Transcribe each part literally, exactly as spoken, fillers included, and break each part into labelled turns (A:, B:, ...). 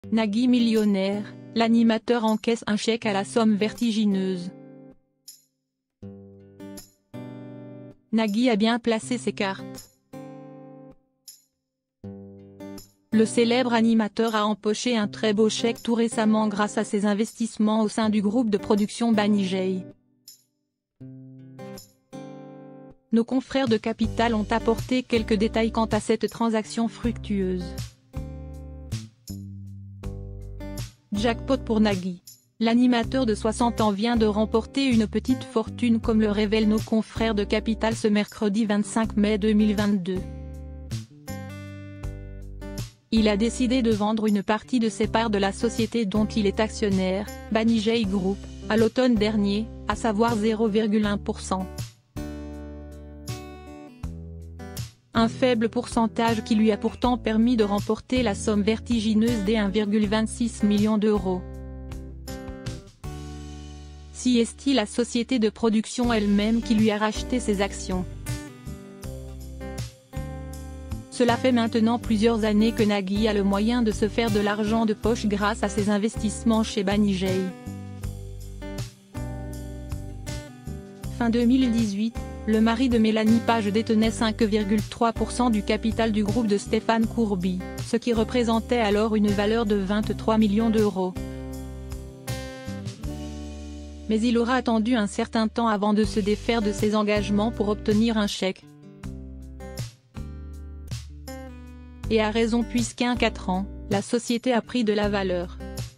A: Nagui millionnaire, l'animateur encaisse un chèque à la somme vertigineuse. Nagui a bien placé ses cartes. Le célèbre animateur a empoché un très beau chèque tout récemment grâce à ses investissements au sein du groupe de production Banijay. Nos confrères de Capital ont apporté quelques détails quant à cette transaction fructueuse. Jackpot pour Nagui. L'animateur de soixante ans vient de remporter une petite fortune comme le révèlent nos confrères de Capital ce mercredi vingt-cinq mai deux mille vingt-deux. Il a décidé de vendre une partie de ses parts de la société dont il est actionnaire, Banijay Group, à l'automne dernier, à savoir zéro virgule un pour cent. Un faible pourcentage qui lui a pourtant permis de remporter la somme vertigineuse des un virgule vingt-six million d'euros. Si est-il la société de production elle-même qui lui a racheté ses actions. Cela fait maintenant plusieurs années que Nagui a le moyen de se faire de l'argent de poche grâce à ses investissements chez Banijay. Fin deux mille dix-huit, le mari de Mélanie Page détenait cinq virgule trois pour cent du capital du groupe de Stéphane Courby, ce qui représentait alors une valeur de vingt-trois millions d'euros. Mais il aura attendu un certain temps avant de se défaire de ses engagements pour obtenir un chèque. Et à raison puisqu'en quatre ans, la société a pris de la valeur.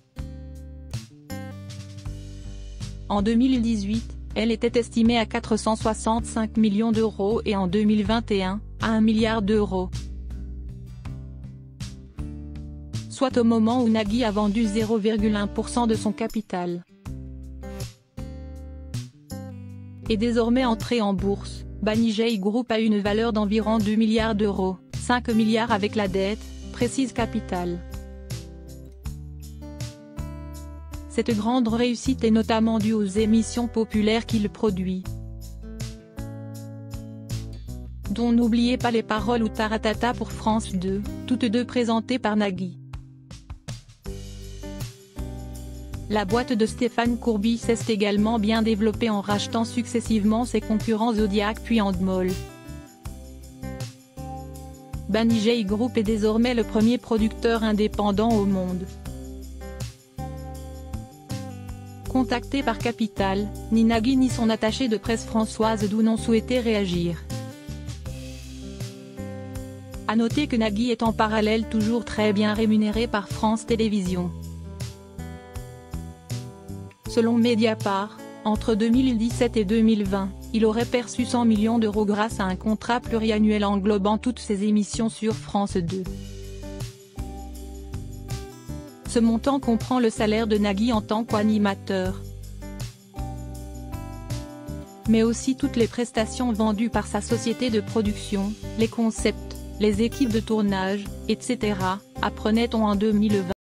A: En deux mille dix-huit, elle était estimée à quatre cent soixante-cinq millions d'euros et en deux mille vingt et un, à un milliard d'euros. Soit au moment où Nagui a vendu zéro virgule un pour cent de son capital. Et désormais entré en bourse, Banijay Group a une valeur d'environ deux milliards d'euros, cinq milliards avec la dette, précise Capital. Cette grande réussite est notamment due aux émissions populaires qu'il produit, dont n'oubliez pas les paroles ou Taratata pour France deux, toutes deux présentées par Nagui. La boîte de Stéphane Courby s'est également bien développée en rachetant successivement ses concurrents Zodiac puis Endemol. Banijay Group est désormais le premier producteur indépendant au monde. Contacté par Capital, ni Nagui ni son attachée de presse Françoise Doux n'ont souhaité réagir. À noter que Nagui est en parallèle toujours très bien rémunéré par France Télévisions. Selon Mediapart, entre deux mille dix-sept et deux mille vingt, il aurait perçu cent millions d'euros grâce à un contrat pluriannuel englobant toutes ses émissions sur France deux. Ce montant comprend le salaire de Nagui en tant qu'animateur, mais aussi toutes les prestations vendues par sa société de production, les concepts, les équipes de tournage, et cetera, apprenait-on en deux mille vingt.